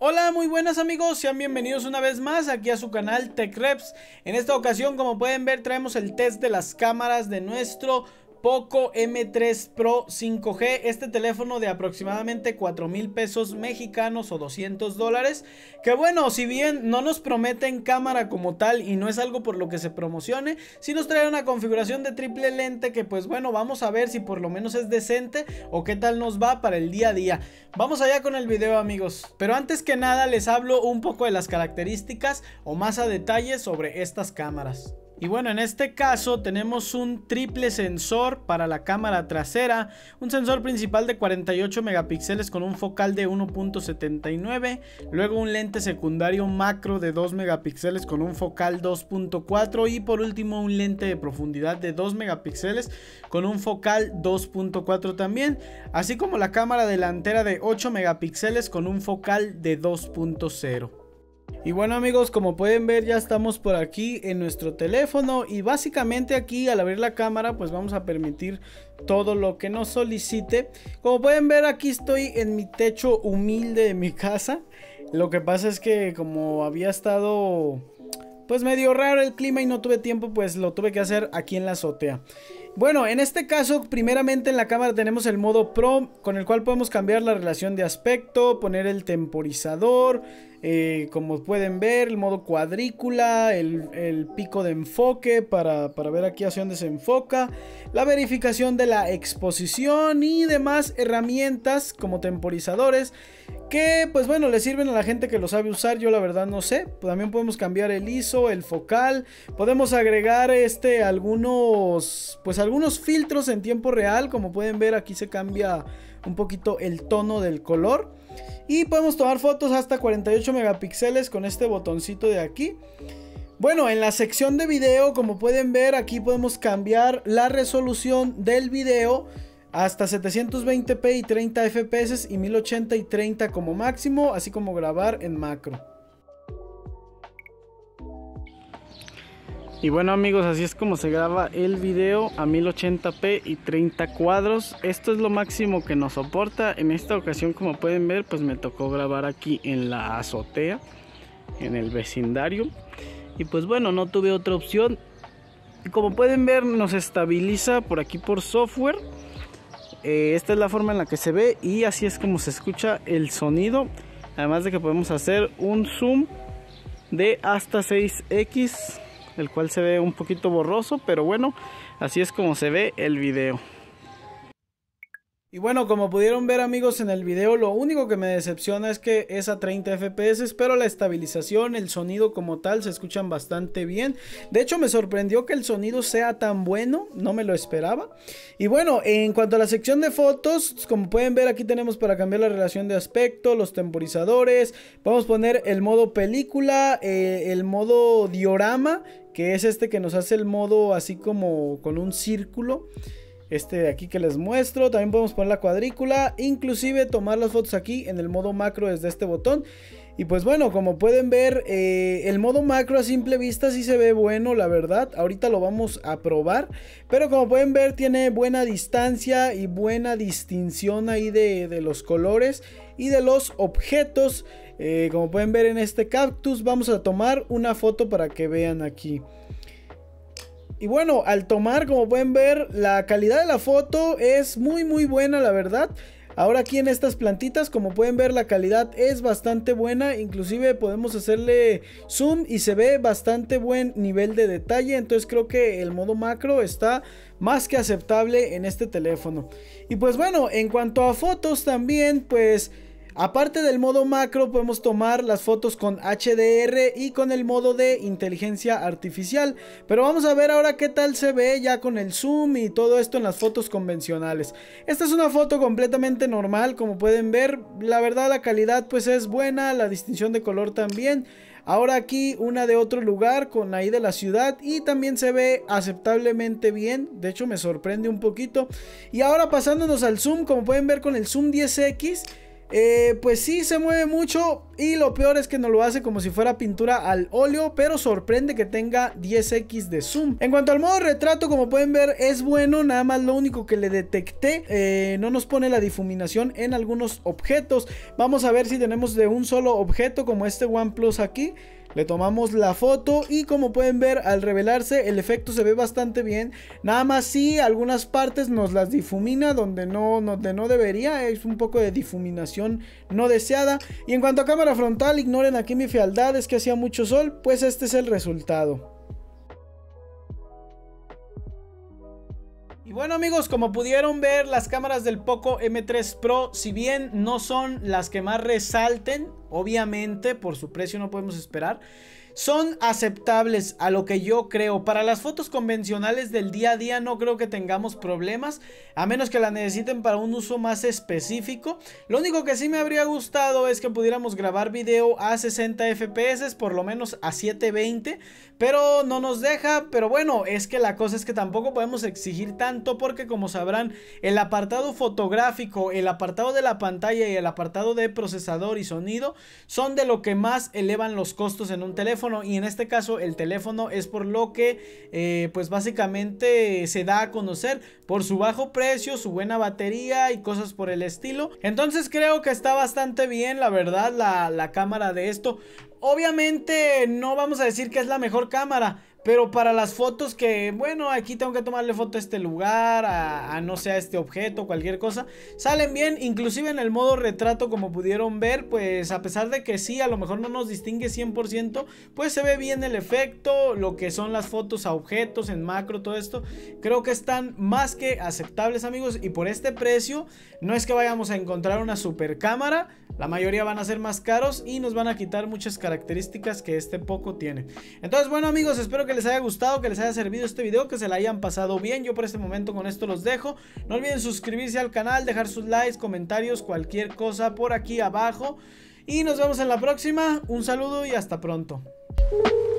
Hola, muy buenas amigos, sean bienvenidos una vez más aquí a su canal TechReps. En esta ocasión, como pueden ver, traemos el test de las cámaras de nuestro Poco M3 Pro 5G, este teléfono de aproximadamente 4,000 pesos mexicanos o $200, que bueno, si bien no nos prometen cámara como tal y no es algo por lo que se promocione, sí nos trae una configuración de triple lente que pues bueno, vamos a ver si por lo menos es decente o qué tal nos va para el día a día. Vamos allá con el video amigos, pero antes que nada les hablo un poco de las características o más a detalle sobre estas cámaras. Y bueno, en este caso tenemos un triple sensor para la cámara trasera, un sensor principal de 48 megapíxeles con un focal de 1.79, luego un lente secundario macro de 2 megapíxeles con un focal 2.4 y por último un lente de profundidad de 2 megapíxeles con un focal 2.4 también, así como la cámara delantera de 8 megapíxeles con un focal de 2.0. Y bueno amigos, como pueden ver ya estamos por aquí en nuestro teléfono y básicamente aquí al abrir la cámara pues vamos a permitir todo lo que nos solicite. Como pueden ver aquí estoy en mi techo humilde de mi casa. Lo que pasa es que como había estado pues medio raro el clima y no tuve tiempo, pues lo tuve que hacer aquí en la azotea. Bueno, en este caso, primeramente en la cámara tenemos el modo Pro, con el cual podemos cambiar la relación de aspecto, poner el temporizador, como pueden ver, el modo cuadrícula, el pico de enfoque para ver aquí hacia dónde se enfoca, la verificación de la exposición y demás herramientas como temporizadores que pues bueno le sirven a la gente que lo sabe usar. Yo la verdad no sé. También podemos cambiar el ISO, el focal, podemos agregar algunos filtros en tiempo real. Como pueden ver aquí se cambia un poquito el tono del color y podemos tomar fotos hasta 48 megapíxeles con este botoncito de aquí. Bueno, en la sección de video, como pueden ver, aquí podemos cambiar la resolución del video hasta 720p y 30 fps y 1080 y 30 como máximo, así como grabar en macro. Y bueno amigos, así es como se graba el video a 1080p y 30 cuadros. Esto es lo máximo que nos soporta. En esta ocasión, como pueden ver, pues me tocó grabar aquí en la azotea, en el vecindario. Y pues bueno, no tuve otra opción. Y como pueden ver, nos estabiliza por aquí por software. Esta es la forma en la que se ve y así es como se escucha el sonido. Además de que podemos hacer un zoom de hasta 6x, el cual se ve un poquito borroso, pero bueno, así es como se ve el video. Y bueno, como pudieron ver amigos en el video, lo único que me decepciona es que es a 30 fps, pero la estabilización, el sonido como tal se escuchan bastante bien. De hecho me sorprendió que el sonido sea tan bueno, no me lo esperaba. Y bueno, en cuanto a la sección de fotos, como pueden ver aquí tenemos para cambiar la relación de aspecto, los temporizadores, vamos a poner el modo película, el modo diorama, que es este que nos hace el modo así como con un círculo. Este de aquí que les muestro, también podemos poner la cuadrícula, inclusive tomar las fotos aquí en el modo macro desde este botón. Y pues bueno, como pueden ver, el modo macro a simple vista sí se ve bueno, la verdad. Ahorita lo vamos a probar, pero como pueden ver tiene buena distancia y buena distinción ahí de los colores y de los objetos. Como pueden ver en este cactus, vamos a tomar una foto para que vean aquí. Y bueno, al tomar, como pueden ver, la calidad de la foto es muy buena, la verdad. Ahora aquí en estas plantitas, como pueden ver, la calidad es bastante buena. Inclusive podemos hacerle zoom y se ve bastante buen nivel de detalle. Entonces creo que el modo macro está más que aceptable en este teléfono. Y pues bueno, en cuanto a fotos también, pues aparte del modo macro podemos tomar las fotos con HDR y con el modo de inteligencia artificial. Pero vamos a ver ahora qué tal se ve ya con el zoom y todo esto en las fotos convencionales. Esta es una foto completamente normal, como pueden ver. La verdad la calidad pues es buena, la distinción de color también. Ahora aquí una de otro lugar con ahí de la ciudad y también se ve aceptablemente bien. De hecho me sorprende un poquito. Y ahora pasándonos al zoom, como pueden ver con el zoom 10x. pues sí se mueve mucho, y lo peor es que no lo hace como si fuera pintura al óleo, pero sorprende que tenga 10x de zoom. En cuanto al modo retrato, como pueden ver, es bueno, nada más lo único que le detecté, no nos pone la difuminación en algunos objetos. Vamos a ver si tenemos de un solo objeto como este OnePlus aquí. Le tomamos la foto y como pueden ver, al revelarse el efecto se ve bastante bien. Nada más sí, algunas partes nos las difumina donde no debería. Es un poco de difuminación no deseada. Y en cuanto a cámara frontal, ignoren aquí mi fealdad, es que hacía mucho sol. Pues este es el resultado. Y bueno amigos, como pudieron ver, las cámaras del Poco M3 Pro, si bien no son las que más resalten, obviamente por su precio no podemos esperar, son aceptables a lo que yo creo. Para las fotos convencionales del día a día no creo que tengamos problemas, a menos que la necesiten para un uso más específico. Lo único que sí me habría gustado es que pudiéramos grabar video a 60 FPS, por lo menos a 720, pero no nos deja. Pero bueno, es que la cosa es que tampoco podemos exigir tanto, porque como sabrán, el apartado fotográfico, el apartado de la pantalla y el apartado de procesador y sonido son de lo que más elevan los costos en un teléfono. Y en este caso el teléfono es por lo que pues básicamente se da a conocer, por su bajo precio, su buena batería y cosas por el estilo. Entonces creo que está bastante bien, la verdad, la cámara de esto. Obviamente no vamos a decir que es la mejor cámara, pero para las fotos que, bueno, aquí tengo que tomarle foto a este lugar, a no sé, a este objeto, cualquier cosa, salen bien. Inclusive en el modo retrato, como pudieron ver, pues a pesar de que sí, a lo mejor no nos distingue 100%, pues se ve bien el efecto. Lo que son las fotos a objetos, en macro, todo esto, creo que están más que aceptables amigos. Y por este precio, no es que vayamos a encontrar una super cámara. La mayoría van a ser más caros y nos van a quitar muchas características que este Poco tiene. Entonces bueno amigos, espero que les haya gustado, que les haya servido este video, que se la hayan pasado bien. Yo por este momento con esto los dejo. No olviden suscribirse al canal, dejar sus likes, comentarios, cualquier cosa por aquí abajo. Y nos vemos en la próxima. Un saludo y hasta pronto.